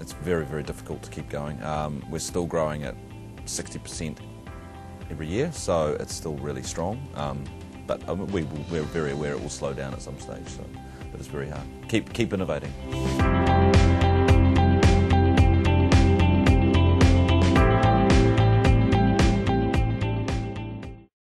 it's very, very difficult to keep going. We're still growing at 60% every year, so it's still really strong. But we're very aware it will slow down at some stage, so, but it's very hard. Keep innovating.